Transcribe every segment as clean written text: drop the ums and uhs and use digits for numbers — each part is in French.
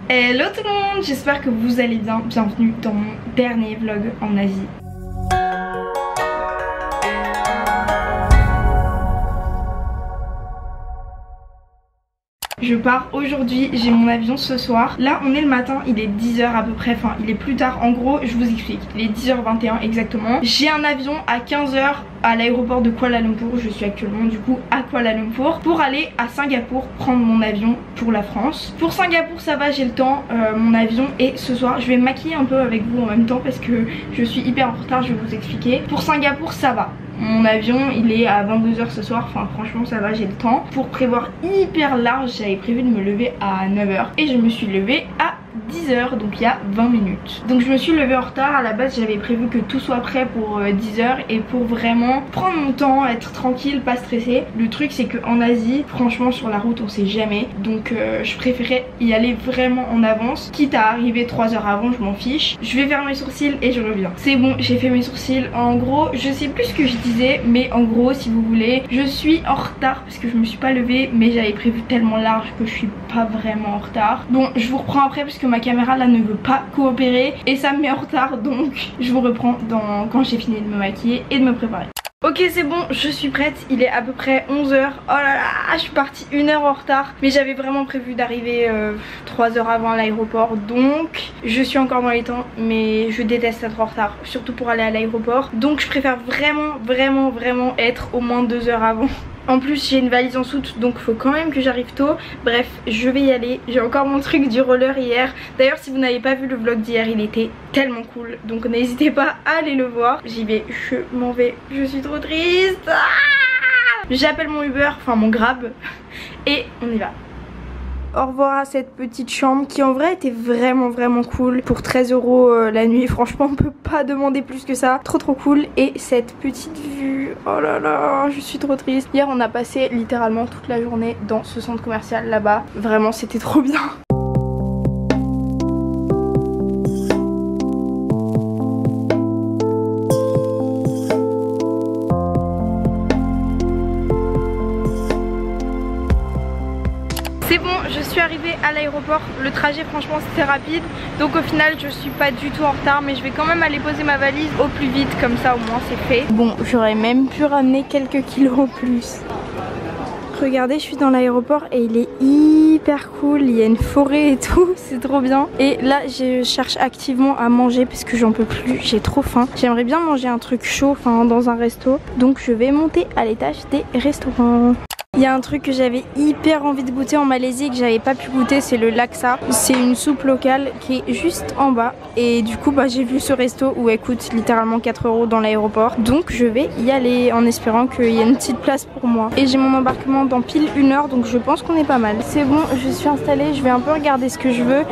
Hello tout le monde, j'espère que vous allez bien. Bienvenue dans mon dernier vlog en Asie. Je pars aujourd'hui, j'ai mon avion ce soir. Là on est le matin, il est 10 h à peu près, enfin il est plus tard. En gros je vous explique, il est 10 h 21 exactement. J'ai un avion à 15 h à l'aéroport de Kuala Lumpur. Je suis actuellement du coup à Kuala Lumpur pour aller à Singapour prendre mon avion pour la France. Pour Singapour ça va, j'ai le temps, mon avion est ce soir. Je vais me maquiller un peu avec vous en même temps parce que je suis hyper en retard, je vais vous expliquer. Pour Singapour ça va. Mon avion il est à 22 h ce soir, enfin franchement ça va, j'ai le temps. Pour prévoir hyper large, j'avais prévu de me lever à 9 h et je me suis levée à 10 h, donc il y a 20 minutes. Donc je me suis levée en retard, à la base j'avais prévu que tout soit prêt pour 10 h et pour vraiment prendre mon temps, être tranquille, pas stressée. Le truc c'est qu'en Asie, franchement sur la route on sait jamais, donc je préférais y aller vraiment en avance. Quitte à arriver 3 h avant, je m'en fiche. Je vais faire mes sourcils et je reviens. C'est bon, j'ai fait mes sourcils. En gros, je sais plus ce que je disais, mais en gros si vous voulez, je suis en retard parce que je me suis pas levée, mais j'avais prévu tellement large que je suis pas vraiment en retard. Bon, je vous reprends après parce que ma caméra là ne veut pas coopérer et ça me met en retard, donc je vous reprends quand j'ai fini de me maquiller et de me préparer. Ok c'est bon, je suis prête, il est à peu près 11 h. Oh là là, je suis partie 1 heure en retard. Mais j'avais vraiment prévu d'arriver 3 h avant l'aéroport. Donc je suis encore dans les temps, mais je déteste être en retard, surtout pour aller à l'aéroport. Donc je préfère vraiment être au moins 2 heures avant. En plus j'ai une valise en soute, donc faut quand même que j'arrive tôt. Bref, je vais y aller. J'ai encore mon truc du roller hier. D'ailleurs si vous n'avez pas vu le vlog d'hier, il était tellement cool, donc n'hésitez pas à aller le voir. J'y vais, je m'en vais, je suis trop triste. J'appelle mon Uber, enfin mon Grab, et on y va. Au revoir à cette petite chambre qui en vrai était vraiment cool. Pour 13 € la nuit, franchement on peut pas demander plus que ça. Trop cool. Et cette petite vue, oh là là, je suis trop triste. Hier on a passé littéralement toute la journée dans ce centre commercial là-bas. Vraiment c'était trop bien. C'est bon, je suis arrivée à l'aéroport. Le trajet franchement c'était rapide, donc au final je suis pas du tout en retard, mais je vais quand même aller poser ma valise au plus vite, comme ça au moins c'est fait. Bon, j'aurais même pu ramener quelques kilos en plus. Regardez, je suis dans l'aéroport et il est hyper cool, il y a une forêt et tout, c'est trop bien. Et là je cherche activement à manger parce que j'en peux plus, j'ai trop faim. J'aimerais bien manger un truc chaud, enfin dans un resto, donc je vais monter à l'étage des restaurants. Il y a un truc que j'avais hyper envie de goûter en Malaisie et que j'avais pas pu goûter, c'est le laksa. C'est une soupe locale qui est juste en bas. Et du coup j'ai vu ce resto où elle coûte littéralement 4 € dans l'aéroport. Donc je vais y aller en espérant qu'il y ait une petite place pour moi. Et j'ai mon embarquement dans pile 1 heure, donc je pense qu'on est pas mal. C'est bon, je suis installée, je vais un peu regarder ce que je veux.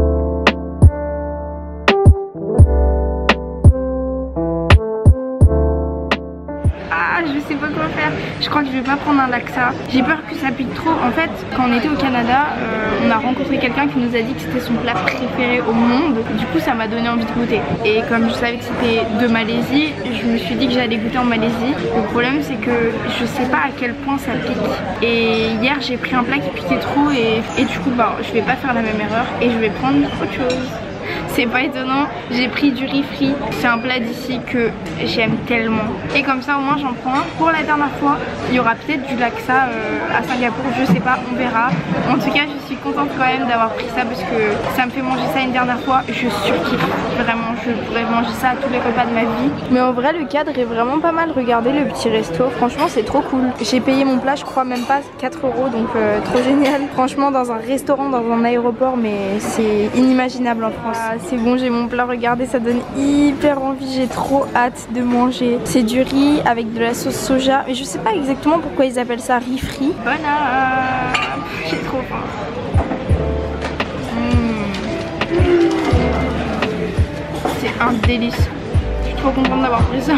Je sais pas quoi faire, je crois que je vais pas prendre un laksa. J'ai peur que ça pique trop. En fait quand on était au Canada, on a rencontré quelqu'un qui nous a dit que c'était son plat préféré au monde. Du coup ça m'a donné envie de goûter. Et comme je savais que c'était de Malaisie, je me suis dit que j'allais goûter en Malaisie. Le problème c'est que je sais pas à quel point ça pique. Et hier j'ai pris un plat qui piquait trop et du coup je vais pas faire la même erreur et je vais prendre autre chose. C'est pas étonnant, j'ai pris du riz frit. C'est un plat d'ici que j'aime tellement. Et comme ça au moins j'en prends un. Pour la dernière fois, il y aura peut-être du laksa à Singapour, je sais pas, on verra. En tout cas je suis contente quand même d'avoir pris ça parce que ça me fait manger ça une dernière fois. Je surkiffe, vraiment je pourrais manger ça à tous les repas de ma vie. Mais en vrai le cadre est vraiment pas mal. Regardez le petit resto, franchement c'est trop cool. J'ai payé mon plat je crois même pas 4 € donc trop génial. Franchement dans un restaurant, dans un aéroport, mais c'est inimaginable en France. C'est bon, j'ai mon plat, regardez, ça donne hyper envie, j'ai trop hâte de manger. C'est du riz avec de la sauce soja, mais je sais pas exactement pourquoi ils appellent ça riz frit. Bon j'ai trop faim. C'est un délice. Je suis trop contente d'avoir pris ça.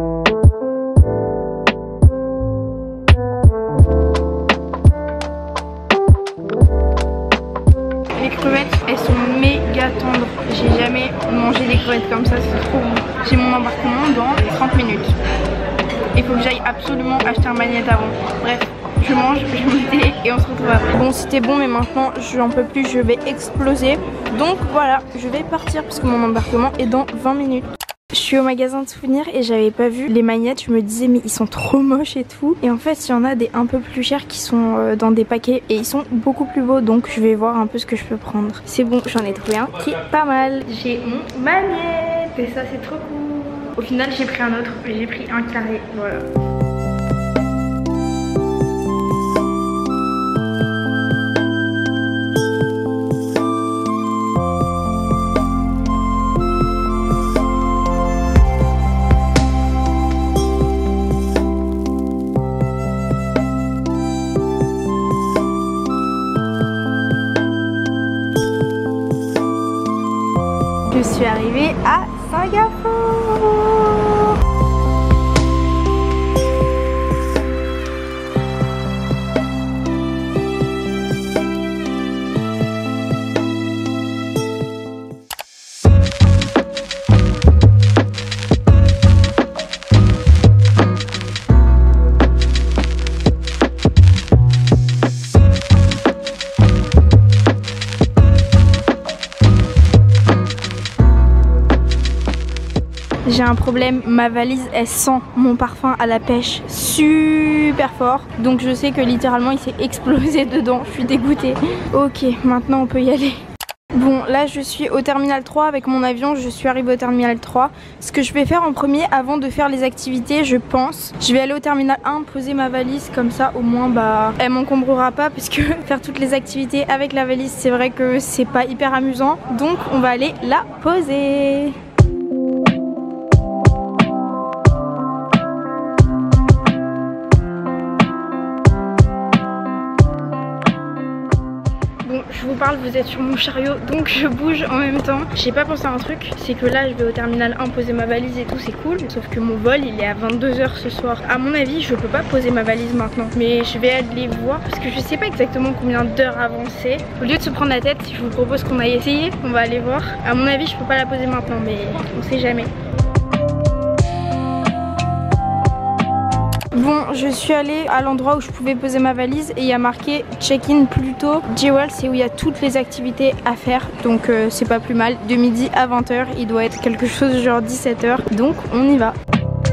Les crevettes, elles sont méga tendres. J'ai jamais mangé des crevettes comme ça, c'est trop bon. J'ai mon embarquement dans 30 minutes. Il faut que j'aille absolument acheter un magnète avant. Bref, je mange, je me tais et on se retrouve après. Bon, c'était bon, mais maintenant je n'en peux plus, je vais exploser. Donc voilà, je vais partir parce que mon embarquement est dans 20 minutes. Je suis au magasin de souvenirs et j'avais pas vu les magnettes, je me disais mais ils sont trop moches et tout. Et en fait il y en a des un peu plus chers qui sont dans des paquets et ils sont beaucoup plus beaux, donc je vais voir un peu ce que je peux prendre. C'est bon, j'en ai trouvé un qui est pas mal. J'ai mon magnette et ça c'est trop cool. Au final j'ai pris un autre, j'ai pris un carré, voilà. Je suis arrivée à Singapour. J'ai un problème, ma valise elle sent mon parfum à la pêche super fort. Donc je sais que littéralement il s'est explosé dedans, je suis dégoûtée. Ok, maintenant on peut y aller. Bon, là je suis au terminal 3 avec mon avion, je suis arrivée au terminal 3. Ce que je vais faire en premier avant de faire les activités, je pense, je vais aller au terminal 1, poser ma valise, comme ça au moins bah elle m'encombrera pas, parce que faire toutes les activités avec la valise c'est vrai que c'est pas hyper amusant. Donc on va aller la poser. Je vous parle, vous êtes sur mon chariot, donc je bouge en même temps. J'ai pas pensé à un truc, c'est que là je vais au terminal 1 poser ma valise et tout, c'est cool. Sauf que mon vol il est à 22 h ce soir. À mon avis je peux pas poser ma valise maintenant, mais je vais aller voir parce que je sais pas exactement combien d'heures avant c'est. Au lieu de se prendre la tête, je vous propose qu'on aille essayer, on va aller voir. À mon avis je peux pas la poser maintenant, mais on sait jamais. Bon, je suis allée à l'endroit où je pouvais poser ma valise et il y a marqué check-in plus tôt. Jewel, c'est où il y a toutes les activités à faire, donc c'est pas plus mal. De midi à 20 h, il doit être quelque chose genre 17 h, donc on y va.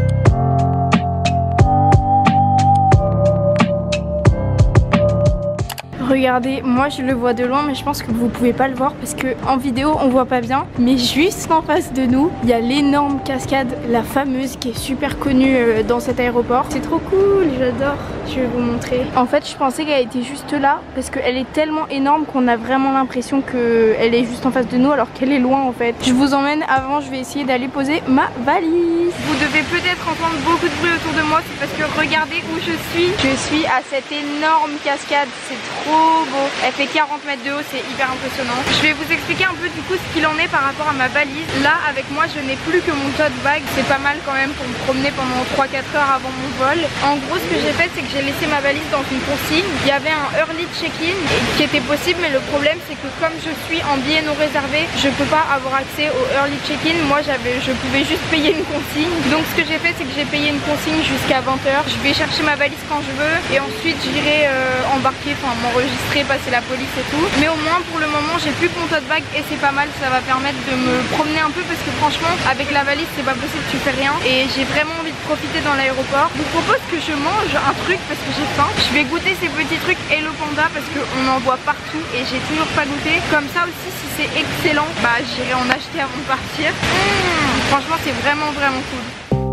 Regardez, moi je le vois de loin, mais je pense que vous pouvez pas le voir parce que en vidéo on voit pas bien. Mais juste en face de nous, il y a l'énorme cascade, la fameuse, qui est super connue dans cet aéroport. C'est trop cool, j'adore. Je vais vous montrer. En fait, je pensais qu'elle était juste là parce qu'elle est tellement énorme qu'on a vraiment l'impression qu'elle est juste en face de nous alors qu'elle est loin en fait. Je vous emmène avant, je vais essayer d'aller poser ma valise. Vous devez peut-être entendre beaucoup de bruit autour de moi, c'est parce que regardez où je suis. Je suis à cette énorme cascade, c'est trop beau. Elle fait 40 mètres de haut, c'est hyper impressionnant. Je vais vous expliquer un peu du coup ce qu'il en est par rapport à ma valise. Là avec moi je n'ai plus que mon tote bag, c'est pas mal quand même pour me promener pendant 3-4 heures avant mon vol. En gros ce que j'ai fait c'est que j'ai laissé ma valise dans une consigne. Il y avait un early check-in qui était possible, mais le problème c'est que comme je suis en billet non réservé, je peux pas avoir accès au early check-in. Moi je pouvais juste payer une consigne. Donc ce que j'ai fait c'est que j'ai payé une consigne jusqu'à 20 h. Je vais chercher ma valise quand je veux et ensuite j'irai embarquer, enfin m'enregistrer, passer la police et tout. Mais au moins pour le moment j'ai plus que mon tote bag et c'est pas mal, ça va permettre de me promener un peu parce que franchement avec la valise c'est pas possible, tu fais rien et j'ai vraiment envie de profiter dans l'aéroport. Je vous propose que je mange un truc parce que j'ai faim. Je vais goûter ces petits trucs Hello Panda parce qu'on en voit partout et j'ai toujours pas goûté. Comme ça aussi si c'est excellent, bah j'irai en acheter avant de partir. Franchement c'est vraiment cool.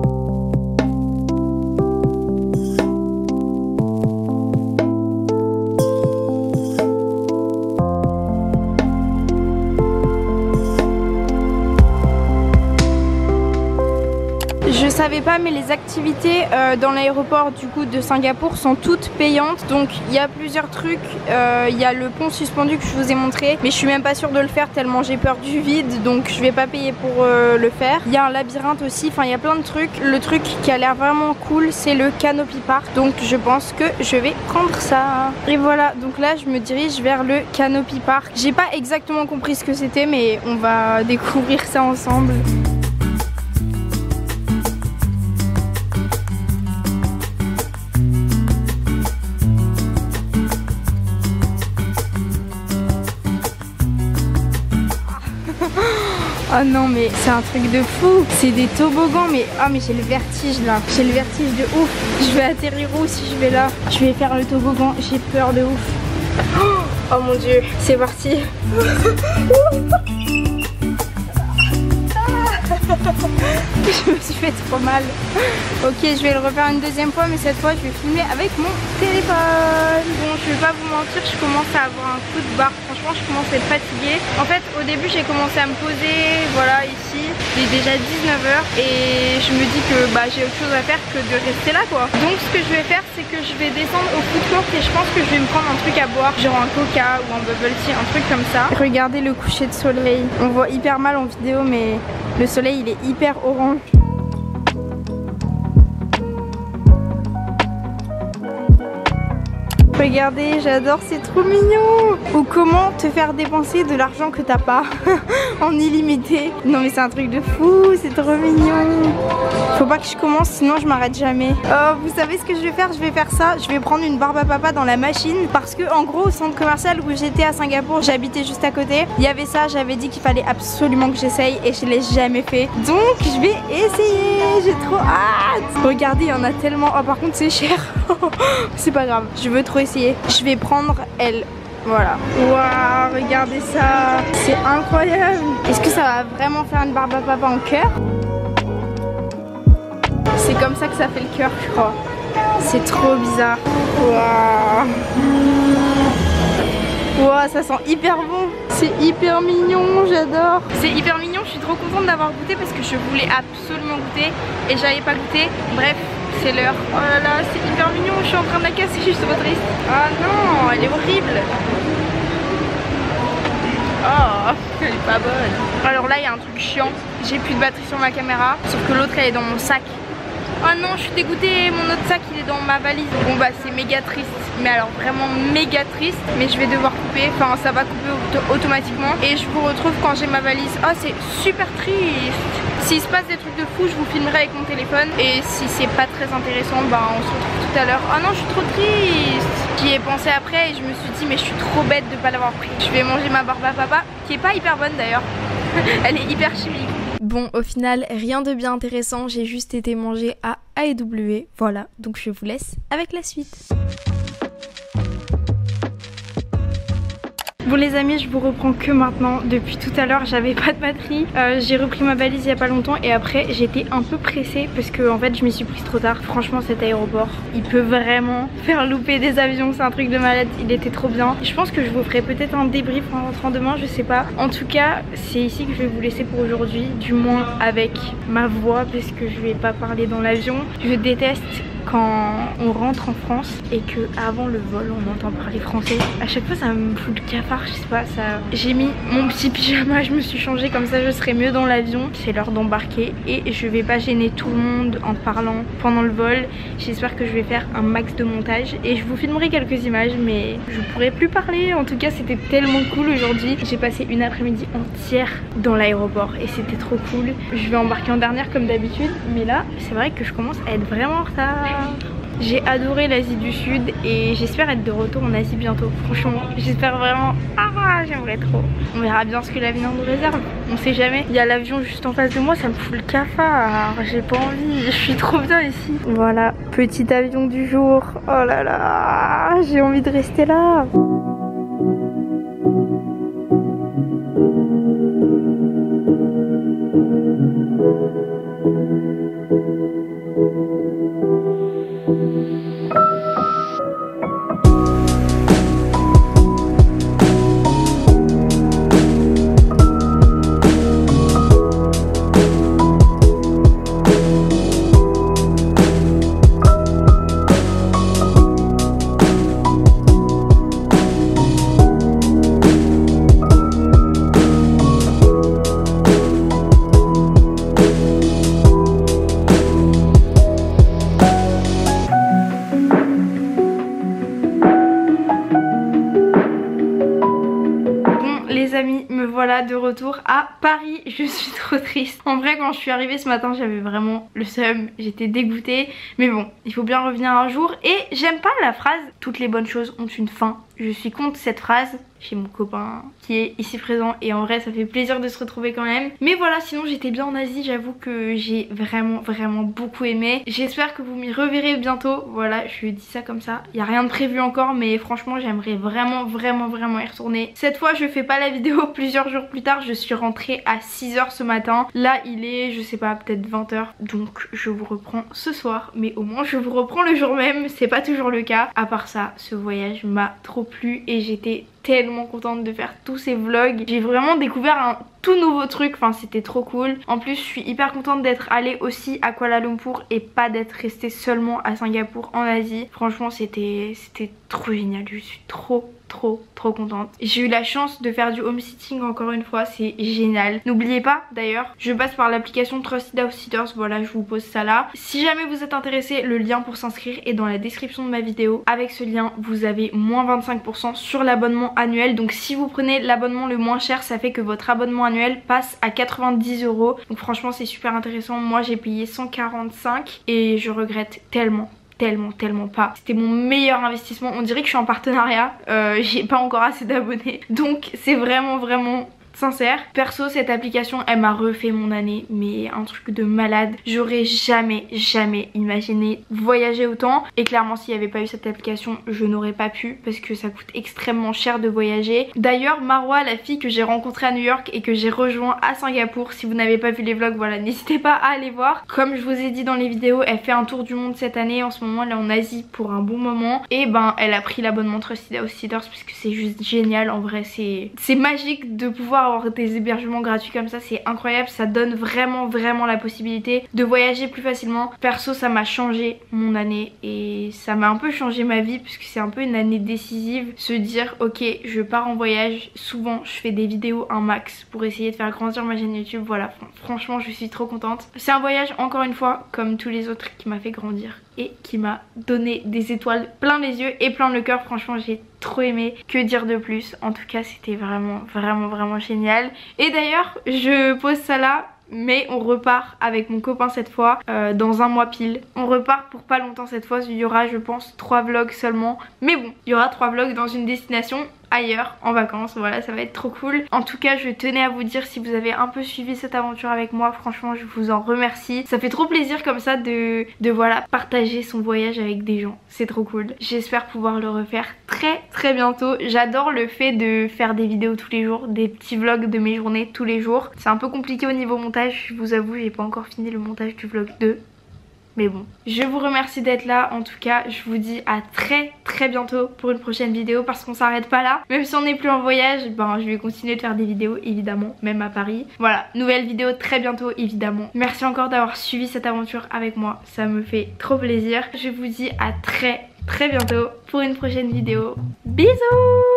Je savais pas, mais les activités dans l'aéroport du coup de Singapour sont toutes payantes. Donc il y a plusieurs trucs. Il y a le pont suspendu que je vous ai montré, mais je suis même pas sûre de le faire tellement j'ai peur du vide, donc je vais pas payer pour le faire. Il y a un labyrinthe aussi, enfin il y a plein de trucs. Le truc qui a l'air vraiment cool c'est le Canopy Park, donc je pense que je vais prendre ça. Et voilà, donc là je me dirige vers le Canopy Park. J'ai pas exactement compris ce que c'était, mais on va découvrir ça ensemble. Oh non mais c'est un truc de fou. C'est des toboggans mais oh mais j'ai le vertige là. J'ai le vertige de ouf. Je vais atterrir où si je vais là? Je vais faire le toboggan. J'ai peur de ouf. Oh mon dieu. C'est parti. Je me suis fait trop mal. Ok, je vais le refaire une deuxième fois, mais cette fois je vais filmer avec mon téléphone. Bon, je vais pas vous mentir, je commence à avoir un coup de barre. Franchement, je commence à être fatiguée. En fait, au début, j'ai commencé à me poser, voilà, ici. Il est déjà 19h et je me dis que j'ai autre chose à faire que de rester là, quoi. Donc, ce que je vais faire, c'est que je vais descendre au food court et je pense que je vais me prendre un truc à boire, genre un coca ou un bubble tea, un truc comme ça. Regardez le coucher de soleil. On voit hyper mal en vidéo, mais le soleil il est hyper orange. Regardez, j'adore, c'est trop mignon. Ou comment te faire dépenser de l'argent que t'as pas en illimité. Non mais c'est un truc de fou, c'est trop mignon. Faut pas que je commence sinon je m'arrête jamais. Oh, vous savez ce que je vais faire? Je vais faire ça, je vais prendre une barbe à papa dans la machine. Parce que en gros au centre commercial où j'étais à Singapour, j'habitais juste à côté, il y avait ça, j'avais dit qu'il fallait absolument que j'essaye et je l'ai jamais fait. Donc je vais essayer, j'ai trop hâte. Regardez, il y en a tellement. Oh par contre c'est cher. C'est pas grave, je veux trop essayer. Je vais prendre elle. Voilà. Waouh, regardez ça. C'est incroyable. Est-ce que ça va vraiment faire une barbe à papa en cœur? C'est comme ça que ça fait le cœur, je crois. C'est trop bizarre. Waouh. Waouh, ça sent hyper bon. C'est hyper mignon, j'adore. C'est hyper mignon, je suis trop contente d'avoir goûté parce que je voulais absolument goûter et j'avais pas goûté. Bref, c'est l'heure. Oh là là, c'est hyper mignon, je suis en train de la casser, je suis trop triste. Ah non, elle est horrible. Oh, elle est pas bonne. Alors là, il y a un truc chiant. J'ai plus de batterie sur ma caméra, sauf que l'autre elle est dans mon sac. Oh non, je suis dégoûtée, mon autre sac il est dans ma valise. Bon bah c'est méga triste, mais alors vraiment méga triste. Mais je vais devoir couper, enfin ça va couper automatiquement. Et je vous retrouve quand j'ai ma valise. Oh c'est super triste. S'il se passe des trucs de fou, je vous filmerai avec mon téléphone. Et si c'est pas très intéressant, bah on se retrouve tout à l'heure. Oh non, je suis trop triste. J'y ai pensé après et je me suis dit mais je suis trop bête de pas l'avoir pris. Je vais manger ma barbe à papa, qui est pas hyper bonne d'ailleurs. Elle est hyper chimique. Bon, au final, rien de bien intéressant, j'ai juste été manger à AEW, voilà, donc je vous laisse avec la suite. Bon les amis, je vous reprends que maintenant. Depuis tout à l'heure j'avais pas de batterie. J'ai repris ma valise il y a pas longtemps et après j'étais un peu pressée parce que en fait je m'y suis prise trop tard. Franchement cet aéroport, il peut vraiment faire louper des avions, c'est un truc de malade, il était trop bien. Je pense que je vous ferai peut-être un débrief en rentrant demain, je sais pas. En tout cas c'est ici que je vais vous laisser pour aujourd'hui, du moins avec ma voix parce que je vais pas parler dans l'avion. Je déteste quand on rentre en France et que avant le vol on entend parler français. À chaque fois ça me fout le cafard, je sais pas, ça. J'ai mis mon petit pyjama, je me suis changée comme ça je serai mieux dans l'avion. C'est l'heure d'embarquer et je vais pas gêner tout le monde en parlant pendant le vol. J'espère que je vais faire un max de montage et je vous filmerai quelques images mais je pourrai plus parler. En tout cas c'était tellement cool aujourd'hui. J'ai passé une après-midi entière dans l'aéroport et c'était trop cool. Je vais embarquer en dernière comme d'habitude mais là c'est vrai que je commence à être vraiment en retard. J'ai adoré l'Asie du Sud et j'espère être de retour en Asie bientôt. Franchement, j'espère vraiment. Ah, j'aimerais trop. On verra bien ce que l'avenir nous réserve. On sait jamais. Il y a l'avion juste en face de moi, ça me fout le cafard. J'ai pas envie. Je suis trop bien ici. Voilà, petit avion du jour. Oh là là, j'ai envie de rester là. Voilà de retour à Paris, je suis trop triste. En vrai quand je suis arrivée ce matin j'avais vraiment le seum, j'étais dégoûtée. Mais bon, il faut bien revenir un jour. Et j'aime pas la phrase toutes les bonnes choses ont une fin. Je suis contre cette phrase chez mon copain qui est ici présent et en vrai ça fait plaisir de se retrouver quand même. Mais voilà, sinon j'étais bien en Asie, j'avoue que j'ai vraiment beaucoup aimé. J'espère que vous m'y reverrez bientôt. Voilà, je dis ça comme ça. Il n'y a rien de prévu encore mais franchement j'aimerais vraiment y retourner. Cette fois je fais pas la vidéo plusieurs jours plus tard, je suis rentrée à 6 h ce matin. Là il est, je sais pas, peut-être 20 h. Donc je vous reprends ce soir, mais au moins je vous reprends le jour même, c'est pas toujours le cas. À part ça, ce voyage m'a trop plu et j'étais tellement contente de faire tous ces vlogs. J'ai vraiment découvert un tout nouveau truc, enfin c'était trop cool. En plus je suis hyper contente d'être allée aussi à Kuala Lumpur et pas d'être restée seulement à Singapour en Asie. Franchement c'était trop génial, je suis trop contente. J'ai eu la chance de faire du home sitting encore une fois, c'est génial. N'oubliez pas d'ailleurs, je passe par l'application Trusted House Sitters, voilà je vous pose ça là. Si jamais vous êtes intéressé, le lien pour s'inscrire est dans la description de ma vidéo. Avec ce lien vous avez moins 25% sur l'abonnement annuel. Donc si vous prenez l'abonnement le moins cher, ça fait que votre abonnement annuel passe à 90 €. Donc franchement c'est super intéressant. Moi j'ai payé 145 et je regrette tellement pas. C'était mon meilleur investissement. On dirait que je suis en partenariat, j'ai pas encore assez d'abonnés, donc c'est vraiment sincère. Perso cette application elle m'a refait mon année, mais un truc de malade. J'aurais jamais imaginé voyager autant et clairement s'il n'y avait pas eu cette application je n'aurais pas pu parce que ça coûte extrêmement cher de voyager. D'ailleurs Marwa, la fille que j'ai rencontrée à New York et que j'ai rejoint à Singapour, si vous n'avez pas vu les vlogs, voilà, n'hésitez pas à aller voir. Comme je vous ai dit dans les vidéos, elle fait un tour du monde cette année. En ce moment elle est en Asie pour un bon moment et ben elle a pris l'abonnement Trusted House Sitters parce que c'est juste génial. En vrai c'est magique de pouvoir avoir des hébergements gratuits comme ça, c'est incroyable. Ça donne vraiment la possibilité de voyager plus facilement. Perso ça m'a changé mon année et ça m'a un peu changé ma vie puisque c'est un peu une année décisive. Se dire ok je pars en voyage, souvent je fais des vidéos un max pour essayer de faire grandir ma chaîne YouTube. Voilà, franchement je suis trop contente. C'est un voyage encore une fois comme tous les autres qui m'a fait grandir et qui m'a donné des étoiles plein les yeux et plein le cœur. Franchement j'ai trop aimé, que dire de plus. En tout cas c'était vraiment génial. Et d'ailleurs je pose ça là, mais on repart avec mon copain cette fois dans un mois pile. On repart pour pas longtemps cette fois, il y aura je pense 3 vlogs seulement, mais bon il y aura 3 vlogs dans une destination ailleurs en vacances. Voilà, ça va être trop cool. En tout cas je tenais à vous dire, si vous avez un peu suivi cette aventure avec moi, franchement je vous en remercie. Ça fait trop plaisir comme ça de voilà partager son voyage avec des gens, c'est trop cool. J'espère pouvoir le refaire très bientôt. J'adore le fait de faire des vidéos tous les jours, des petits vlogs de mes journées tous les jours. C'est un peu compliqué au niveau montage, je vous avoue, j'ai pas encore fini le montage du vlog 2. Mais bon, je vous remercie d'être là. En tout cas, je vous dis à très bientôt pour une prochaine vidéo parce qu'on s'arrête pas là. Même si on n'est plus en voyage, ben je vais continuer de faire des vidéos évidemment, même à Paris. Voilà, nouvelle vidéo très bientôt évidemment. Merci encore d'avoir suivi cette aventure avec moi, ça me fait trop plaisir. Je vous dis à très bientôt pour une prochaine vidéo. Bisous!